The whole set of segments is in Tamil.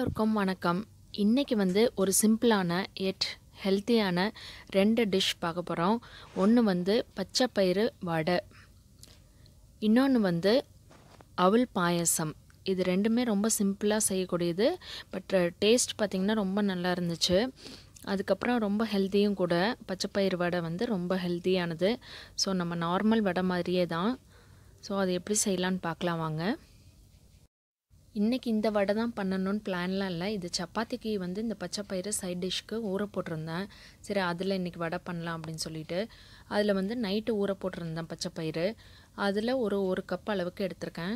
எல்லோருக்கும் வணக்கம். இன்னைக்கு ஒரு சிம்பிளான yet ஹெல்த்தியான 2 டிஷ் பார்க்க போகிறோம். ஒன்று பச்சை பயிறு வடை, இன்னொன்று அவல் பாயசம். இது ரெண்டுமே ரொம்ப சிம்பிளாக செய்யக்கூடியது. பட் டேஸ்ட் பார்த்திங்கன்னா ரொம்ப நல்லா இருந்துச்சு. அதுக்கப்புறம் ரொம்ப ஹெல்த்தியும் கூட. பச்சை பயிறு வடை ரொம்ப ஹெல்த்தியானது. ஸோ நம்ம நார்மல் வடை மாதிரியே தான். ஸோ அது எப்படி செய்யலான்னு பார்க்கலாம் வாங்க. இன்றைக்கி இந்த வடை தான் பண்ணணும்னு பிளான்லாம் இல்லை. இது சப்பாத்திக்கு இந்த பச்சை பயிறு சைட் டிஷ்க்கு ஊற போட்டிருந்தேன். சரி அதில் இன்றைக்கி வடை பண்ணலாம் அப்படின்னு சொல்லிட்டு அதில் நைட்டு ஊற போட்டிருந்தேன் பச்சை பயிறு. அதில் ஒரு கப் அளவுக்கு எடுத்திருக்கேன்.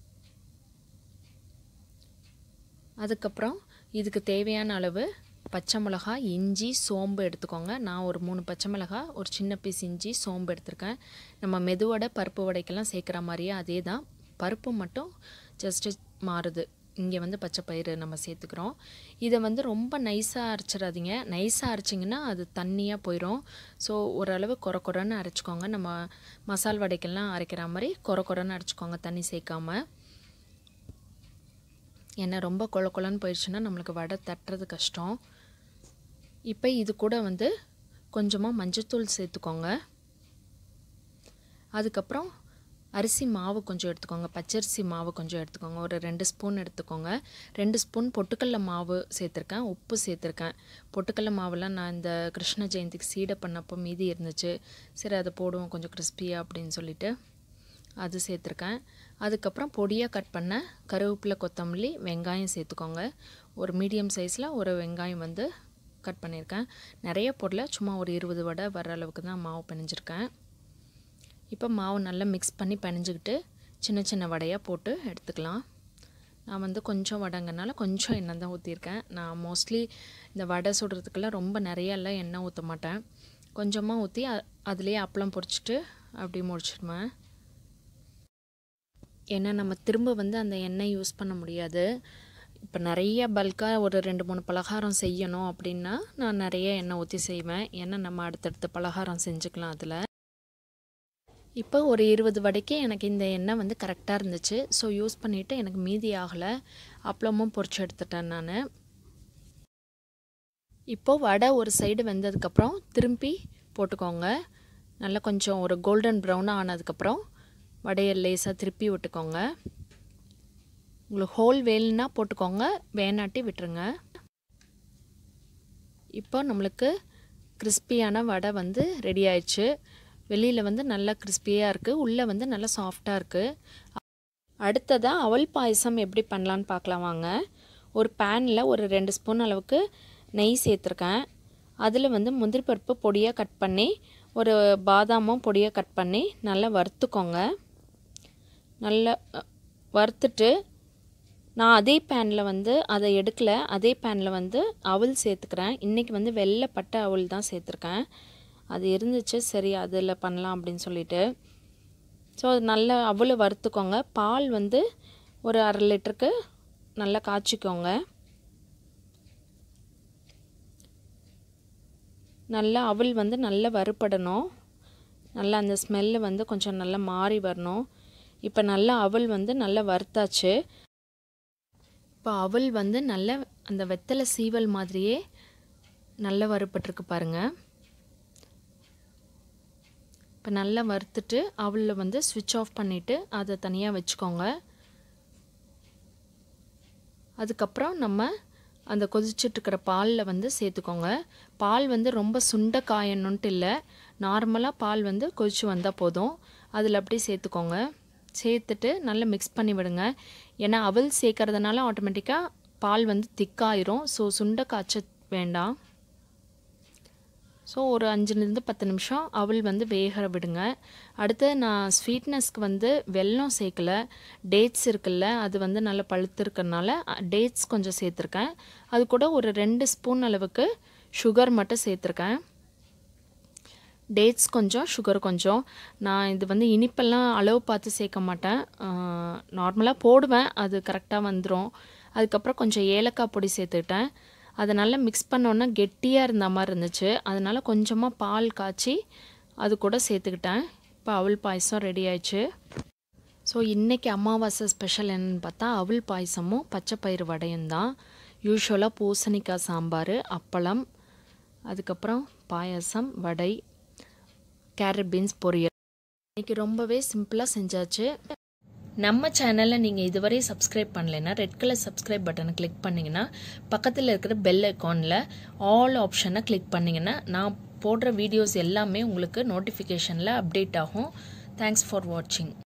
அதுக்கப்புறம் இதுக்கு தேவையான அளவு பச்சை மிளகா, இஞ்சி, சோம்பு எடுத்துக்கோங்க. நான் ஒரு 3 பச்சை மிளகா, ஒரு சின்ன பீஸ் இஞ்சி, சோம்பு எடுத்திருக்கேன். நம்ம மெதுவடை பருப்பு வடைக்கெல்லாம் சேர்க்குற மாதிரியே அதே தான். பருப்பு மட்டும் ஜஸ்ட்டு மாறுது. இங்கே பச்சை பயிறு நம்ம சேர்த்துக்கிறோம். இதை ரொம்ப நைஸாக அரைச்சிடாதீங்க. நைஸாக அரைச்சிங்கன்னா அது தண்ணியாக போயிடும். ஸோ ஓரளவு கொரன்னு அரைச்சிக்கோங்க. நம்ம மசால் வடைக்கெல்லாம் அரைக்கிற மாதிரி கொரன்னு அரைச்சிக்கோங்க, தண்ணி சேர்க்காமல். ஏன்னா ரொம்ப கொலன்னு போயிடுச்சுன்னா நம்மளுக்கு வடை தட்டுறது கஷ்டம். இப்போ இது கூட கொஞ்சமாக மஞ்சத்தூள் சேர்த்துக்கோங்க. அதுக்கப்புறம் அரிசி மாவு கொஞ்சம் எடுத்துக்கோங்க. பச்சரிசி மாவு கொஞ்சம் எடுத்துக்கோங்க. ஒரு 2 ஸ்பூன் எடுத்துக்கோங்க. 2 ஸ்பூன் பொட்டுக்கடலை மாவு சேர்த்துருக்கேன். உப்பு சேர்த்துருக்கேன். பொட்டுக்கடலை மாவுலாம் நான் இந்த கிருஷ்ண ஜெயந்திக்கு சீடை பண்ணப்போ மீதி இருந்துச்சு. சரி அதை போடுவோம் கொஞ்சம் கிறிஸ்பியாக அப்படின்னு சொல்லிட்டு அது சேர்த்துருக்கேன். அதுக்கப்புறம் பொடியாக கட் பண்ண கருவேப்பிலை, கொத்தமல்லி, வெங்காயம் சேர்த்துக்கோங்க. ஒரு மீடியம் சைஸில் ஒரு வெங்காயம் கட் பண்ணியிருக்கேன். நிறைய பொருளை சும்மா ஒரு 20 வடை வர அளவுக்கு தான் மாவு பிணைஞ்சிருக்கேன். இப்போ மாவு நல்லா மிக்ஸ் பண்ணி பிணைஞ்சிக்கிட்டு சின்ன சின்ன வடையாக போட்டு எடுத்துக்கலாம். நான் கொஞ்சம் வடைங்கனால கொஞ்சம் எண்ணெய் தான் ஊற்றிருக்கேன். நான் மோஸ்ட்லி இந்த வடை சுடுறதுக்கெல்லாம் ரொம்ப நிறையெல்லாம் எண்ணெய் ஊற்ற மாட்டேன். கொஞ்சமாக ஊற்றி அதுலேயே அப்பளம் பொரிச்சிட்டு அப்படி முடிச்சிடுவேன். ஏன்னா நம்ம திரும்ப அந்த எண்ணெய் யூஸ் பண்ண முடியாது. இப்போ நிறைய பல்காக ஒரு 2-3 பலகாரம் செய்யணும் அப்படின்னா நான் நிறைய எண்ணெய் ஊற்றி செய்வேன். ஏன்னா நம்ம அடுத்தடுத்த பலகாரம் செஞ்சுக்கலாம் அதில். இப்போ ஒரு 20 வடைக்கு எனக்கு இந்த எண்ணெய் கரெக்டாக இருந்துச்சு. ஸோ யூஸ் பண்ணிவிட்டு எனக்கு மீதி ஆகலை. அப்பளமும் பொரிச்சு எடுத்துட்டேன் நான். இப்போது வடை ஒரு சைடு வெந்ததுக்கப்புறம் திரும்பி போட்டுக்கோங்க. நல்லா கொஞ்சம் ஒரு கோல்டன் ப்ரௌனாக ஆனதுக்கப்புறம் வடையை லேசாக திருப்பி விட்டுக்கோங்க. உங்களுக்கு ஹோல் வேல்னா போட்டுக்கோங்க, வேணாட்டி விட்டுருங்க. இப்போ நம்மளுக்கு கிறிஸ்பியான வடை ரெடி ஆயிடுச்சு. வெளியில் நல்லா கிறிஸ்பியாக இருக்குது, உள்ளே நல்லா சாஃப்டாக இருக்குது. அடுத்ததாக அவல் பாயசம் எப்படி பண்ணலான்னு பார்க்கலாம் வாங்க. ஒரு பேனில் ஒரு 2 ஸ்பூன் அளவுக்கு நெய் சேர்த்துருக்கேன். அதில் முந்திரி பருப்பு பொடியாக கட் பண்ணி, ஒரு பாதாமும் பொடியாக கட் பண்ணி நல்லா வறுத்துக்கோங்க. நல்லா வறுத்துட்டு நான் அதே பேனில் அதை எடுக்கலை. அதே பேனில் அவல் சேர்த்துக்கிறேன். இன்றைக்கி வெள்ளை பட்டை அவல் தான் சேர்த்துருக்கேன். அது இருந்துச்சு, சரி அதில் பண்ணலாம் அப்படின்னு சொல்லிட்டு. ஸோ அது நல்லா அவலை வறுத்துக்கோங்க. பால் ஒரு 1/2 லிட்டருக்கு நல்லா காய்ச்சிக்கோங்க. நல்லா அவல் நல்லா வறுபடணும். நல்லா அந்த ஸ்மெல்லு கொஞ்சம் நல்லா மாறி வரணும். இப்போ நல்லா அவல் நல்லா வறுத்தாச்சு. இப்போ அவல் நல்லா அந்த வெத்தலை சீவல் மாதிரியே நல்லா வறுபட்டுருக்கு பாருங்கள். இப்போ நல்லா வறுத்துட்டு அவலில் ஸ்விட்ச் ஆஃப் பண்ணிவிட்டு அதை தனியாக வச்சுக்கோங்க. அதுக்கப்புறம் நம்ம அந்த கொதிச்சிட்ருக்கிற பாலில் சேர்த்துக்கோங்க. பால் ரொம்ப சுண்ட காயணுன்ட்டு இல்லை, நார்மலாக பால் கொதிச்சு வந்தால் போதும். அதில் அப்படியே சேர்த்துக்கோங்க. சேர்த்துட்டு நல்லா மிக்ஸ் பண்ணி விடுங்க. ஏன்னா அவல் சேர்க்கறதுனால ஆட்டோமேட்டிக்காக பால் திக்காயிரும். ஸோ சுண்ட காய்ச்ச வேண்டாம். ஸோ ஒரு 5-10 நிமிஷம் அவல் வேக விடுங்க. அடுத்து நான் ஸ்வீட்னஸ்க்கு வெல்லம் சேர்க்கல, டேட்ஸ் இருக்குல்ல, அது நல்லா பழுத்து இருக்கிறதுனால டேட்ஸ் கொஞ்சம் சேர்த்துருக்கேன். அது கூட ஒரு 2 ஸ்பூன் அளவுக்கு சுகர் மட்டும் சேர்த்துருக்கேன். டேட்ஸ் கொஞ்சம், சுகர் கொஞ்சம். நான் இது இனிப்பெல்லாம் அளவு பார்த்து சேர்க்க மாட்டேன். நார்மலாக போடுவேன், அது கரெக்டாக வந்துடும். அதுக்கப்புறம் கொஞ்சம் ஏலக்காய் பொடி சேர்த்துக்கிட்டேன். அதை நல்லா மிக்ஸ் பண்ணோன்னா கெட்டியாக இருந்த மாதிரி இருந்துச்சு. அதனால் கொஞ்சமாக பால் காய்ச்சி அது கூட சேர்த்துக்கிட்டேன். இப்போ அவல் பாயசம் ரெடி ஆயிடுச்சு. ஸோ இன்றைக்கி அமாவாசை ஸ்பெஷல் என்னென்னு பார்த்தா அவல் பாயசமும் பச்சை பயிறு வடையும் தான். யூஷுவலாக பூசணிக்காய் சாம்பார், அப்பளம், அதுக்கப்புறம் பாயாசம், வடை, கேரட் பீன்ஸ் பொரியல். இன்றைக்கி ரொம்பவே சிம்பிளாக செஞ்சாச்சு. நம்ம சேனலில் நீங்கள் இதுவரை சப்ஸ்கிரைப் பண்ணலைன்னா ரெட் கலர் சப்ஸ்கிரைப் பட்டனை கிளிக் பண்ணிங்கன்னா பக்கத்தில் இருக்கிற பெல் ஐக்கானில் ஆல் ஆப்ஷனை கிளிக் பண்ணிங்கன்னா நான் போடுற வீடியோஸ் எல்லாமே உங்களுக்கு நோட்டிஃபிகேஷனில் அப்டேட் ஆகும். தேங்க்ஸ் ஃபார் வாட்சிங்.